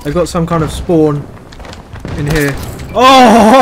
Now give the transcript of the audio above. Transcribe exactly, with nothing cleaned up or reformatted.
They've got some kind of spawn in here. Oh!